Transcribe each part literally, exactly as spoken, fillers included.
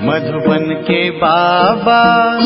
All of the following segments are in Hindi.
मधुबन के बाबा,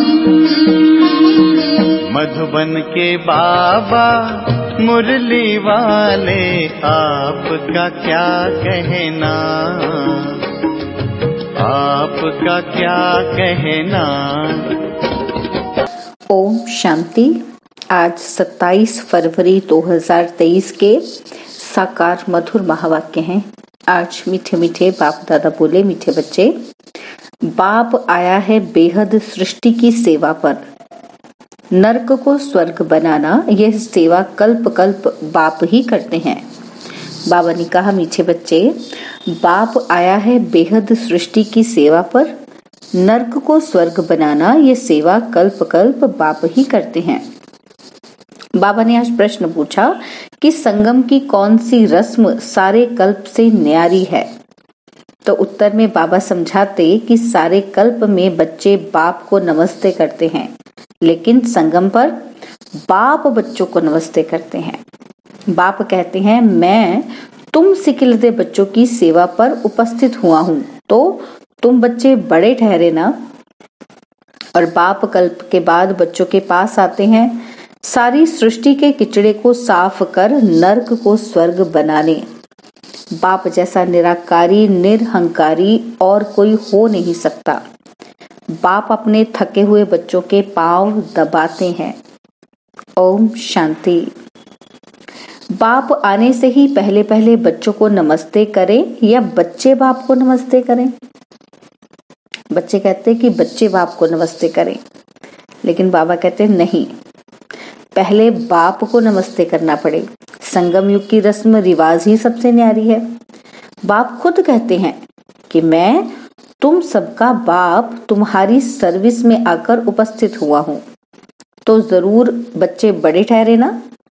मधुबन के बाबा मुरली वाले, आपका क्या कहना, आपका क्या कहना। ओम शांति। आज सत्ताईस फरवरी दो हज़ार तेईस के साकार मधुर महावाक्य हैं। आज मीठे मीठे बाप दादा बोले, मीठे बच्चे, बाप आया है बेहद सृष्टि की सेवा पर। नरक को स्वर्ग बनाना, यह सेवा कल्प कल्प बाप ही करते हैं। बाबा ने कहा, मीठे बच्चे, बाप आया है बेहद सृष्टि की सेवा पर। नरक को स्वर्ग बनाना, यह सेवा कल्प कल्प बाप ही करते हैं। बाबा ने आज प्रश्न पूछा कि संगम की कौन सी रस्म सारे कल्प से न्यारी है। तो उत्तर में बाबा समझाते कि सारे कल्प में बच्चे बाप को नमस्ते करते हैं, लेकिन संगम पर बाप बच्चों को नमस्ते करते हैं। बाप कहते हैं, मैं तुम सिकिलते बच्चों की सेवा पर उपस्थित हुआ हूं, तो तुम बच्चे बड़े ठहरे ना। और बाप कल्प के बाद बच्चों के पास आते हैं, सारी सृष्टि के किचड़े को साफ कर नरक को स्वर्ग बनाने। बाप जैसा निराकारी निरहंकारी और कोई हो नहीं सकता। बाप अपने थके हुए बच्चों के पांव दबाते हैं। ओम शांति। बाप आने से ही पहले पहले बच्चों को नमस्ते करें या बच्चे बाप को नमस्ते करें? बच्चे कहते हैं कि बच्चे बाप को नमस्ते करें, लेकिन बाबा कहते हैं नहीं, पहले बाप को नमस्ते करना पड़े। संगम युग की रस्म रिवाज ही सबसे न्यारी है। बाप खुद कहते हैं कि मैं तुम सबका बाप तुम्हारी सर्विस में आकर उपस्थित हुआ हूं, तो जरूर बच्चे बड़े ठहरे ना।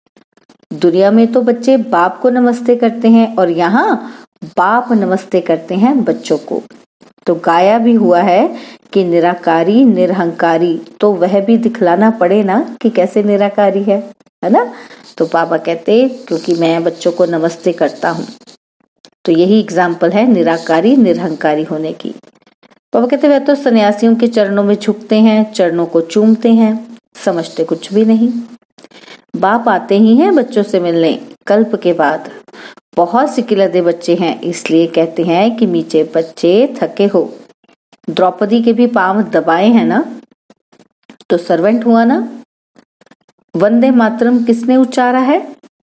दुनिया में तो बच्चे बाप को नमस्ते करते हैं और यहाँ बाप नमस्ते करते हैं बच्चों को। तो गाया भी हुआ है कि निराकारी निरहंकारी, तो वह भी दिखलाना पड़े ना कि कैसे निराकारी है, है ना। तो बाबा कहते, क्योंकि मैं बच्चों को नमस्ते करता हूँ, तो यही एग्जाम्पल है निराकारी निरहंकारी होने की। बाबा कहते, वह तो सन्यासियों के चरणों में झुकते हैं, चरणों को चूमते हैं, समझते कुछ भी नहीं। बाप आते ही हैं बच्चों से मिलने कल्प के बाद। बहुत सिकिलते बच्चे हैं, इसलिए कहते हैं कि मीठे बच्चे थके हो। द्रौपदी के भी पांव दबाए हैं ना, तो सर्वेंट हुआ ना। वंदे मातरम किसने उच्चारा है?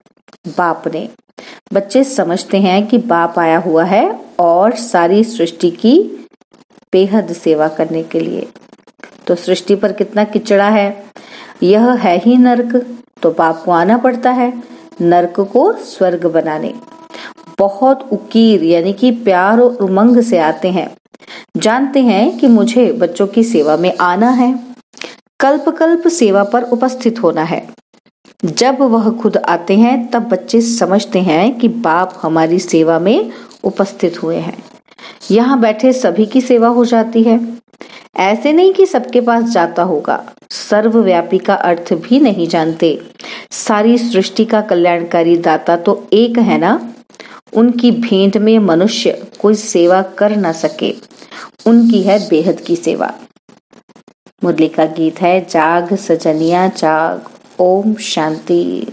बाप ने। बच्चे समझते हैं कि बाप आया हुआ है और सारी सृष्टि की बेहद सेवा करने के लिए। तो सृष्टि पर कितना किचड़ा है, यह है ही नरक, तो बाप को आना पड़ता है नरक को स्वर्ग बनाने। बहुत उकीर यानी कि प्यार और उमंग से आते हैं, जानते हैं कि मुझे बच्चों की सेवा में आना है, कल्प कल्प सेवा पर उपस्थित होना है। जब वह खुद आते हैं तब बच्चे समझते हैं कि बाप हमारी सेवा में उपस्थित हुए हैं। यहाँ बैठे सभी की सेवा हो जाती है। ऐसे नहीं कि सबके पास जाता होगा, सर्वव्यापी का अर्थ भी नहीं जानते। सारी सृष्टि का कल्याणकारी दाता तो एक है ना। उनकी भेंट में मनुष्य कोई सेवा कर ना सके, उनकी है बेहद की सेवा। मुरली का गीत है, जाग सजनिया जाग। ओम शांति।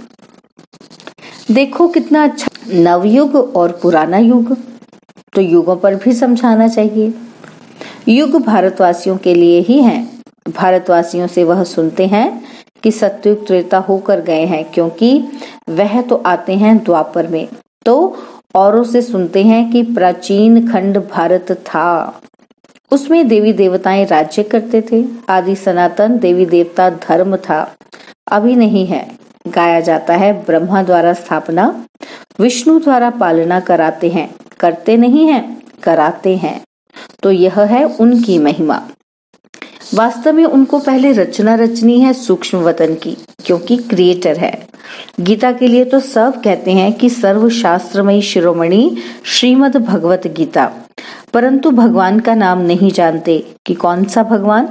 देखो कितना अच्छा नवयुग और पुराना युग, तो युगों पर भी समझाना चाहिए। युग भारतवासियों के लिए ही है। भारतवासियों से वह सुनते हैं कि सत्युग त्रेता होकर गए हैं, क्योंकि वह तो आते हैं द्वापर में। तो औरों से सुनते हैं कि प्राचीन खंड भारत था, उसमें देवी देवताएं राज्य करते थे। आदि सनातन देवी देवता धर्म था, अभी नहीं है। गाया जाता है, ब्रह्मा द्वारा स्थापना, विष्णु द्वारा पालना कराते हैं, करते नहीं हैं, कराते हैं। तो यह है उनकी महिमा। वास्तव में उनको पहले रचना रचनी है सूक्ष्म वतन की, क्योंकि क्रिएटर है। गीता के लिए तो सब कहते हैं कि सर्वशास्त्रमयी शिरोमणि श्रीमद् भगवत गीता, परंतु भगवान का नाम नहीं जानते कि कौन सा भगवान।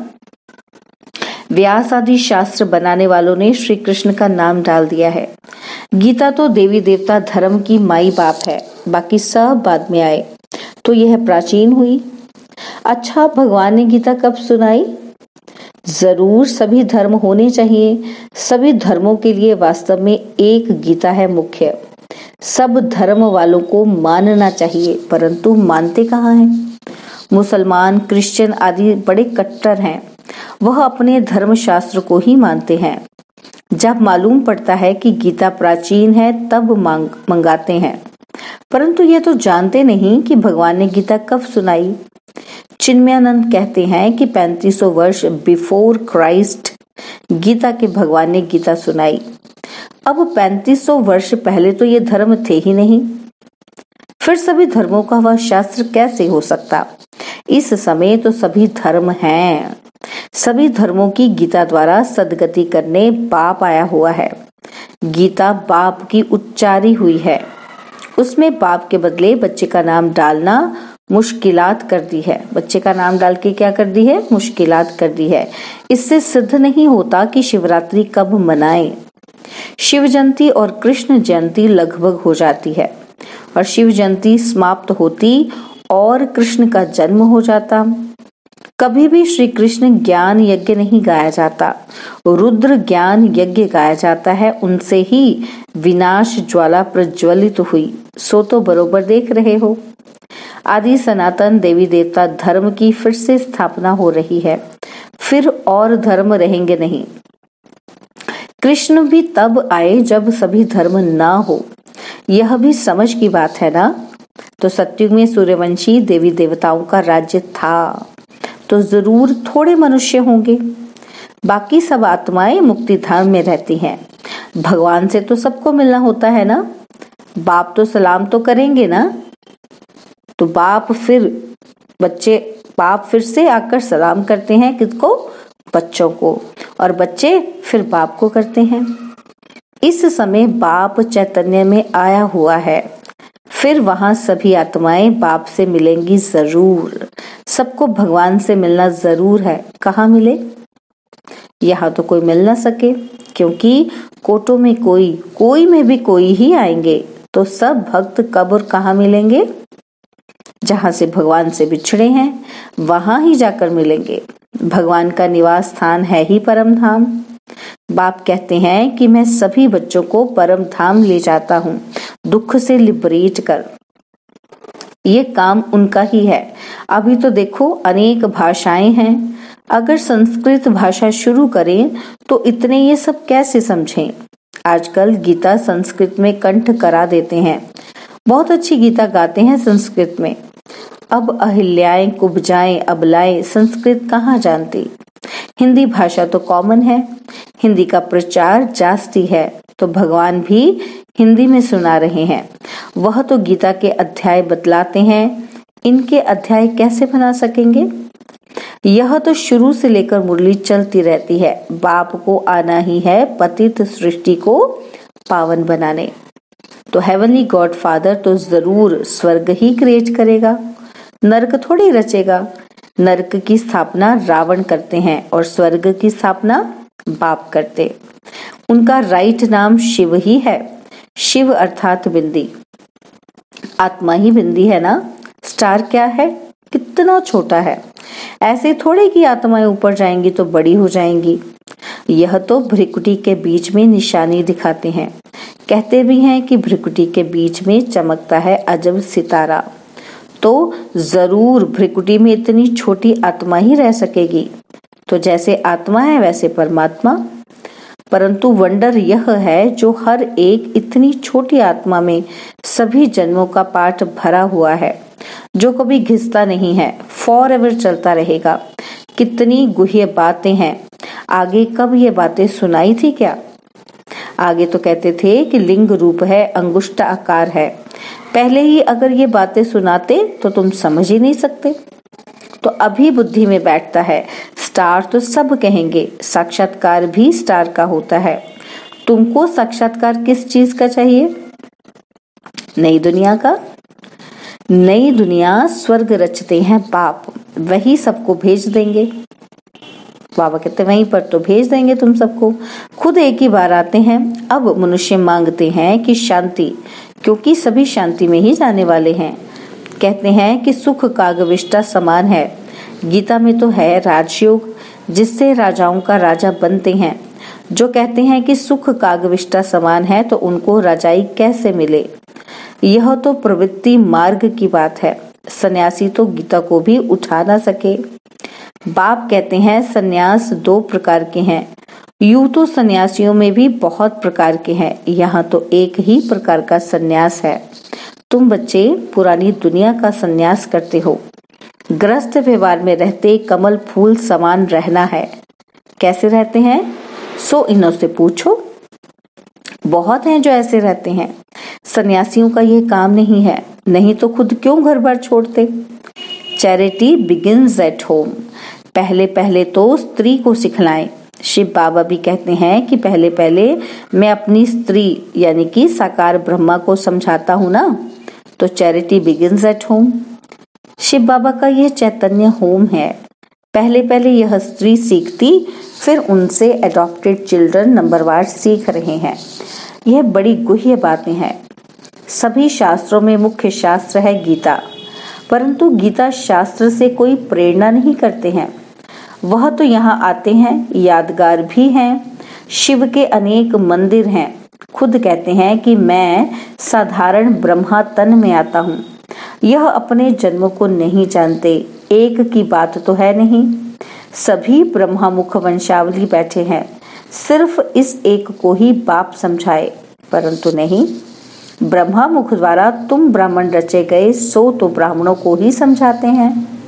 व्यास आदि शास्त्र बनाने वालों ने श्री कृष्ण का नाम डाल दिया है। गीता तो देवी देवता धर्म की माई बाप है, बाकी सब बाद में आए, तो यह प्राचीन हुई। अच्छा, भगवान ने गीता कब सुनाई? जरूर सभी धर्म होने चाहिए। सभी धर्मों के लिए वास्तव में एक गीता है मुख्य। सब धर्म वालों को मानना चाहिए, परंतु मानते कहाँ हैं? मुसलमान, क्रिश्चियन आदि बड़े कट्टर हैं। वह अपने धर्म शास्त्र को ही मानते हैं। जब मालूम पड़ता है कि गीता प्राचीन है तब मांग मंगाते हैं, परंतु ये तो जानते नहीं कि भगवान ने गीता कब सुनाई। चिन्मयानंद कहते हैं कि पैंतीस सौ वर्ष बिफोर क्राइस्ट गीता के भगवान ने गीता सुनाई। अब पैंतीस सौ वर्ष पहले तो ये धर्म थे ही नहीं, फिर सभी धर्मों का वह शास्त्र कैसे हो सकता? इस समय तो सभी धर्म हैं। सभी धर्मों की गीता द्वारा सदगति करने बाप आया हुआ है। गीता बाप की उच्चारी हुई है। उसमें बाप के बदले बच्चे का नाम डालना मुश्किलात कर दी है। बच्चे का नाम डाल के क्या कर दी है? मुश्किलात कर दी है। इससे सिद्ध नहीं होता कि शिवरात्रि कब मनाएं। शिव जयंती और कृष्ण जयंती लगभग हो जाती है और शिव जयंती समाप्त होती और कृष्ण का जन्म हो जाता। कभी भी श्री कृष्ण ज्ञान यज्ञ नहीं गाया जाता, रुद्र ज्ञान यज्ञ गाया जाता है। उनसे ही विनाश ज्वाला प्रज्वलित हुई। सो तो बरोबर देख रहे हो। आदि सनातन देवी देवता धर्म की फिर से स्थापना हो रही है। फिर और धर्म रहेंगे नहीं। कृष्ण भी तब आए जब सभी धर्म ना हो। यह भी समझ की बात है ना। तो सतयुग में सूर्यवंशी देवी देवताओं का राज्य था, तो जरूर थोड़े मनुष्य होंगे। बाकी सब आत्माएं मुक्ति धाम में रहती हैं। भगवान से तो सबको मिलना होता है ना। बाप तो सलाम तो करेंगे ना। तो बाप फिर बच्चे बाप फिर से आकर सलाम करते हैं किसको? बच्चों को, और बच्चे फिर बाप को करते हैं। इस समय बाप चैतन्य में आया हुआ है। फिर वहां सभी आत्माएं बाप से मिलेंगी जरूर। सबको भगवान से मिलना जरूर है। कहाँ मिले? यहाँ तो कोई मिल ना सके, क्योंकि कोटों में कोई कोई में भी कोई ही आएंगे। तो सब भक्त कब और कहाँ मिलेंगे? जहां से भगवान से बिछड़े हैं वहां ही जाकर मिलेंगे। भगवान का निवास स्थान है ही परम धाम। बाप कहते हैं कि मैं सभी बच्चों को परम धाम ले जाता हूँ, दुख से लिबरेट कर। ये काम उनका ही है। अभी तो देखो अनेक भाषाएं हैं। अगर संस्कृत भाषा शुरू करें तो इतने ये सब कैसे समझें? आजकल गीता संस्कृत में कंठ करा देते हैं। बहुत अच्छी गीता गाते हैं संस्कृत में। अब अहिल्याएं, कुब्जाएं, अबलाएं संस्कृत कहाँ जानती? हिंदी भाषा तो कॉमन है। हिंदी का प्रचार जास्ती है, तो भगवान भी हिंदी में सुना रहे हैं। वह तो गीता के अध्याय बतलाते हैं। इनके अध्याय कैसे बना सकेंगे? यह तो शुरू से लेकर मुरली चलती रहती है। बाप को आना ही है पतित सृष्टि को पावन बनाने। तो हेवनली गॉड फादर तो जरूर स्वर्ग ही क्रिएट करेगा, नरक थोड़ी रचेगा। नरक की स्थापना रावण करते हैं और स्वर्ग की स्थापना बाप करते। उनका राइट नाम शिव ही है। शिव अर्थात बिंदी। आत्मा ही बिंदी है ना। स्टार क्या है? कितना छोटा है। ऐसे थोड़े की आत्माएं ऊपर जाएंगी तो बड़ी हो जाएंगी। यह तो भ्रिकुटी के बीच में निशानी दिखाते हैं। कहते भी हैं कि भ्रिकुटी के बीच में चमकता है अजब सितारा। तो जरूर भ्रिकुटी में इतनी छोटी आत्मा ही रह सकेगी। तो जैसे आत्मा है वैसे परमात्मा। परंतु वंडर यह है जो हर एक इतनी छोटी आत्मा में सभी जन्मों का पाठ भरा हुआ है, जो कभी घिसता नहीं है, फॉर एवर चलता रहेगा। कितनी गुह्य बातें हैं। आगे कब ये बातें सुनाई थी क्या? आगे तो कहते थे कि लिंग रूप है, अंगुष्ठ आकार है। पहले ही अगर ये बातें सुनाते तो तुम समझ ही नहीं सकते। तो अभी बुद्धि में बैठता है। स्टार तो सब कहेंगे, साक्षात्कार भी स्टार का होता है। तुमको साक्षात्कार किस चीज का चाहिए? नई दुनिया का। नई दुनिया स्वर्ग रचते हैं बाप, वही सबको भेज देंगे। बाबा कहते वहीं पर तो भेज देंगे तुम सबको। खुद एक ही बार आते हैं। अब मनुष्य मांगते हैं कि शांति, क्योंकि सभी शांति में ही जाने वाले हैं। कहते हैं कि सुख कागविष्टा समान है। गीता में तो है राजयोग, जिससे राजाओं का राजा बनते हैं। जो कहते हैं कि सुख कागविष्टा समान है, तो उनको राजाई कैसे मिले? यह तो प्रवृत्ति मार्ग की बात है। सन्यासी तो गीता को भी उठा ना सके। बाप कहते हैं सन्यास दो प्रकार के हैं। यूं तो सन्यासियों में भी बहुत प्रकार के हैं, यहाँ तो एक ही प्रकार का सन्यास है। तुम बच्चे पुरानी दुनिया का सन्यास करते हो। ग्रस्त व्यवहार में रहते कमल फूल समान रहना है। कैसे रहते हैं? सो इन्हों से पूछो। बहुत हैं जो ऐसे रहते हैं। सन्यासियों का ये काम नहीं है, नहीं तो खुद क्यों घर बार छोड़ते? Charity begins at home. पहले पहले तो स्त्री को सिखलाएं। शिव बाबा भी कहते हैं कि पहले पहले मैं अपनी स्त्री यानी कि साकार ब्रह्मा को समझाता हूँ ना, तो charity begins at home. Shiv Baba का यह चैतन्य होम है। पहले पहले यह स्त्री सीखती, फिर उनसे एडॉप्टेड चिल्ड्रन नंबरवार सीख रहे हैं। यह बड़ी गुह्य बातें हैं। सभी शास्त्रों में मुख्य शास्त्र है गीता, परंतु गीता शास्त्र से कोई प्रेरणा नहीं करते हैं। वह तो यहाँ आते हैं, यादगार भी हैं। शिव के अनेक मंदिर हैं। खुद कहते हैं कि मैं साधारण ब्रह्मा तन में आता हूँ। यह अपने जन्म को नहीं जानते। एक की बात तो है नहीं, सभी ब्रह्मा मुख वंशावली बैठे हैं। सिर्फ इस एक को ही बाप समझाए, परंतु नहीं। ब्रह्मा मुख द्वारा तुम ब्राह्मण रचे गए, सो तो ब्राह्मणों को ही समझाते हैं।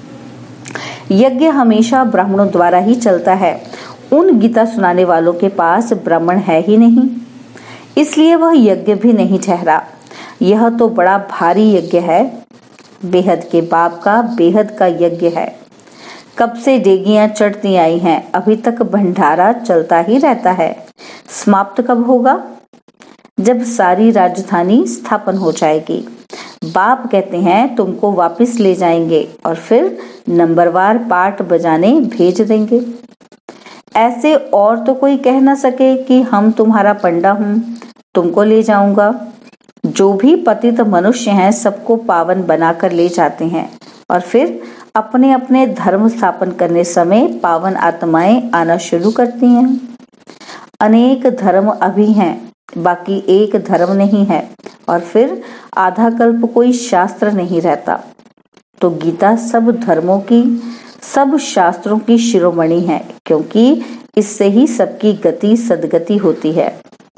यज्ञ हमेशा ब्राह्मणों द्वारा ही चलता है। उन गीता सुनाने वालों के पास ब्राह्मण है ही नहीं, इसलिए वह यज्ञ भी नहीं ठहरा। यह तो बड़ा भारी यज्ञ है। बेहद के बाप का बेहद का यज्ञ है। कब से डेगियां चढ़ती आई हैं, अभी तक भंडारा चलता ही रहता है। समाप्त कब होगा? जब सारी राजधानी स्थापन हो जाएगी। बाप कहते हैं तुमको वापस ले जाएंगे और फिर नंबरवार पाठ बजाने भेज देंगे। ऐसे और तो कोई कह ना सके कि हम तुम्हारा पंडा हूँ, तुमको ले जाऊंगा। जो भी पतित मनुष्य हैं, सबको पावन बनाकर ले जाते हैं और फिर अपने अपने धर्म स्थापन करने समय पावन आत्माएं आना शुरू करती हैं। अनेक धर्म अभी हैं, बाकी एक धर्म नहीं है, और फिर आधा कल्प कोई शास्त्र नहीं रहता। तो गीता सब धर्मों की, सब शास्त्रों की शिरोमणि है, क्योंकि इससे ही सबकी गति सदगति होती है।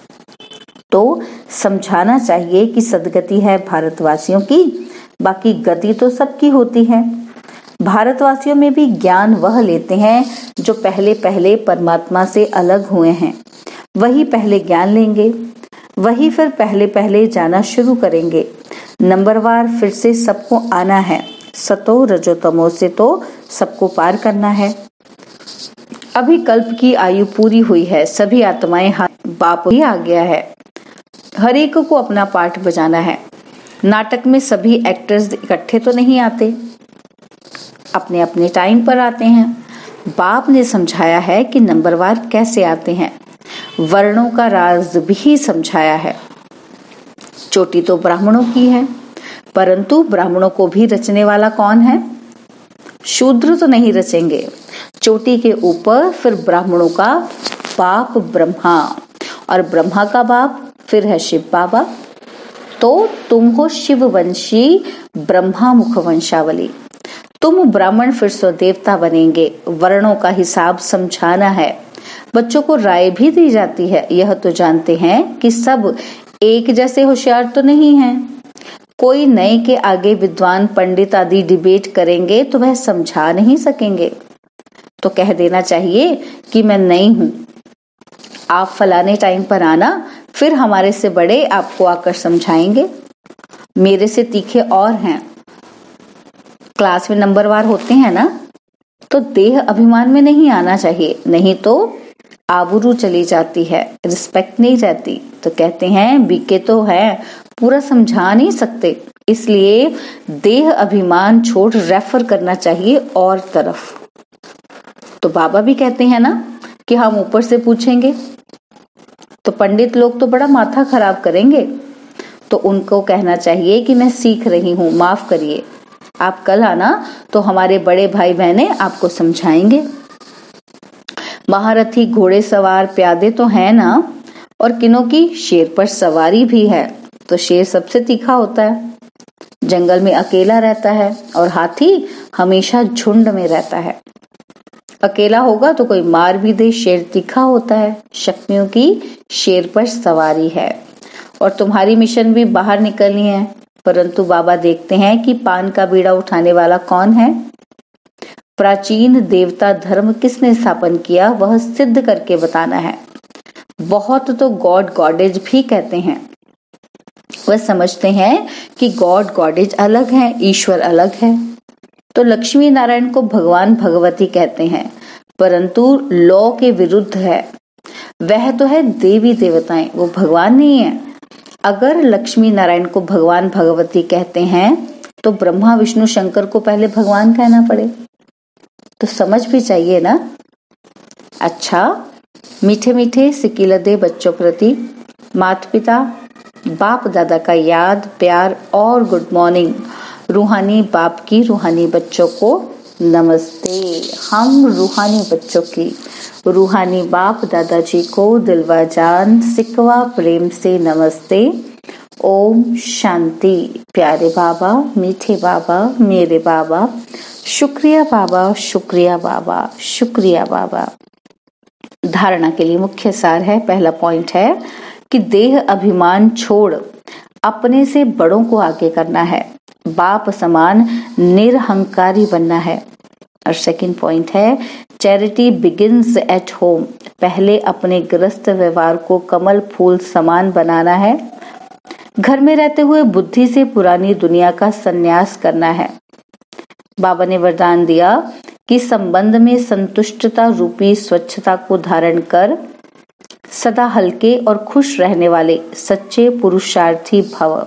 तो समझाना चाहिए कि सदगति है भारतवासियों की, बाकी गति तो सबकी होती है। भारतवासियों में भी ज्ञान वह लेते हैं जो पहले पहले परमात्मा से अलग हुए हैं। वही पहले ज्ञान लेंगे, वही फिर पहले पहले जाना शुरू करेंगे। नंबरवार फिर से सबको आना है। सतो रजो तमो से तो सबको पार करना है। अभी कल्प की आयु पूरी हुई है, सभी आत्माएं बाप ही आ गया है। हर एक को अपना पाठ बजाना है। नाटक में सभी एक्टर्स इकट्ठे तो नहीं आते, अपने अपने टाइम पर आते हैं। बाप ने समझाया है कि नंबरवार कैसे आते हैं। वर्णों का राज भी समझाया है। चोटी तो ब्राह्मणों की है, परंतु ब्राह्मणों को भी रचने वाला कौन है? शूद्र तो नहीं रचेंगे। चोटी के ऊपर फिर ब्राह्मणों का बाप ब्रह्मा, और ब्रह्मा का बाप फिर है शिव बाबा। तो तुम हो शिववंशी ब्रह्मा मुख वंशावली। तुम ब्राह्मण फिर सो देवता बनेंगे। वर्णों का हिसाब समझाना है। बच्चों को राय भी दी जाती है। यह तो जानते हैं कि सब एक जैसे होशियार तो नहीं हैं। कोई नए के आगे विद्वान पंडित आदि डिबेट करेंगे तो वह समझा नहीं सकेंगे। तो कह देना चाहिए कि मैं नई हूँ, आप फलाने टाइम पर आना, फिर हमारे से बड़े आपको आकर समझाएंगे। मेरे से तीखे और हैं। क्लास में नंबरवार होते हैं ना, तो देह अभिमान में नहीं आना चाहिए, नहीं तो आबरू चली जाती है, रिस्पेक्ट नहीं रहती। तो कहते हैं बीके तो है, पूरा समझा नहीं सकते, इसलिए देह अभिमान छोड़ रेफर करना चाहिए और तरफ। तो बाबा भी कहते हैं ना कि हम ऊपर से पूछेंगे, तो पंडित लोग तो बड़ा माथा खराब करेंगे। तो उनको कहना चाहिए कि मैं सीख रही हूँ, माफ करिए। आप कल आना तो हमारे बड़े भाई बहने आपको समझाएंगे। महारथी घोड़े सवार प्यादे तो है ना, और किनों की शेर पर सवारी भी है। तो शेर सबसे तीखा होता है, जंगल में अकेला रहता है, और हाथी हमेशा झुंड में रहता है। अकेला होगा तो कोई मार भी दे, शेर तीखा होता है। शक्तियों की शेर पर सवारी है। और तुम्हारी मिशन भी बाहर निकलनी है, परंतु बाबा देखते हैं कि पान का बीड़ा उठाने वाला कौन है। प्राचीन देवता धर्म किसने स्थापन किया, वह सिद्ध करके बताना है। बहुत तो गॉड गॉडेज भी कहते हैं। वह समझते हैं कि गॉड गॉडेज अलग है, ईश्वर अलग है। तो लक्ष्मी नारायण को भगवान भगवती कहते हैं, परंतु लॉ के विरुद्ध है। वह तो है देवी देवताएं, वो भगवान नहीं है। अगर लक्ष्मी नारायण को भगवान भगवती कहते हैं तो ब्रह्मा विष्णु शंकर को पहले भगवान कहना पड़े, तो समझ भी चाहिए ना। अच्छा, मीठे मीठे सिकिलदे बच्चों प्रति माता पिता बाप दादा का याद प्यार और गुड मॉर्निंग। रूहानी बाप की रूहानी बच्चों को नमस्ते। हम रूहानी बच्चों की रूहानी बाप दादाजी को दिलवा जान सिकवा प्रेम से नमस्ते। ओम शांति। प्यारे बाबा, मीठे बाबा, मेरे बाबा, शुक्रिया बाबा, शुक्रिया बाबा, शुक्रिया बाबा। धारणा के लिए मुख्य सार है, पहला पॉइंट है कि देह अभिमान छोड़ अपने से बड़ों को आगे करना है, बाप समान निरहंकारी बनना है। और सेकंड पॉइंट है चैरिटी बिगिंस एट होम, पहले अपने गृहस्थ व्यवहार को कमल फूल समान बनाना है। घर में रहते हुए बुद्धि से पुरानी दुनिया का संन्यास करना है। बाबा ने वरदान दिया कि संबंध में संतुष्टता रूपी स्वच्छता को धारण कर सदा हल्के और खुश रहने वाले सच्चे पुरुषार्थी भव।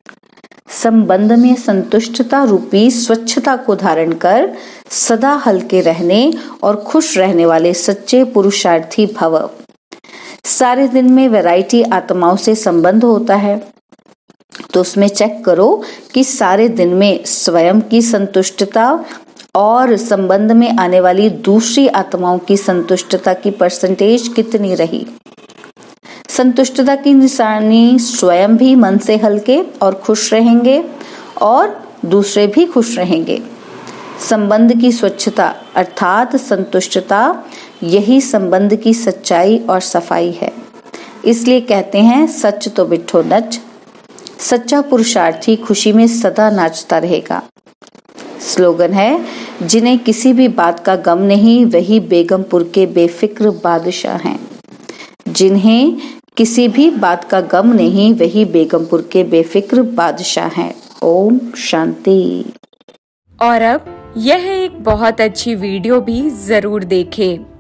संबंध में संतुष्टता रूपी स्वच्छता को धारण कर सदा हल्के रहने और खुश रहने वाले सच्चे पुरुषार्थी भव। सारे दिन में वैरायटी आत्माओं से संबंध होता है, तो उसमें चेक करो कि सारे दिन में स्वयं की संतुष्टता और संबंध में आने वाली दूसरी आत्माओं की संतुष्टता की परसेंटेज कितनी रही। संतुष्टता की निशानी स्वयं भी मन से हल्के और खुश रहेंगे और दूसरे भी खुश रहेंगे। संबंध की स्वच्छता अर्थात संतुष्टता, यही संबंध की सच्चाई और सफाई है। इसलिए कहते हैं सच तो बिठो नच, सच्चा पुरुषार्थी खुशी में सदा नाचता रहेगा। स्लोगन है जिन्हें किसी भी बात का गम नहीं, वही बेगमपुर के बेफिक्र बादशाह हैं। जिन्हें किसी भी बात का गम नहीं, वही बेगमपुर के बेफिक्र बादशाह हैं। ओम शांति। और अब यह एक बहुत अच्छी वीडियो भी जरूर देखें।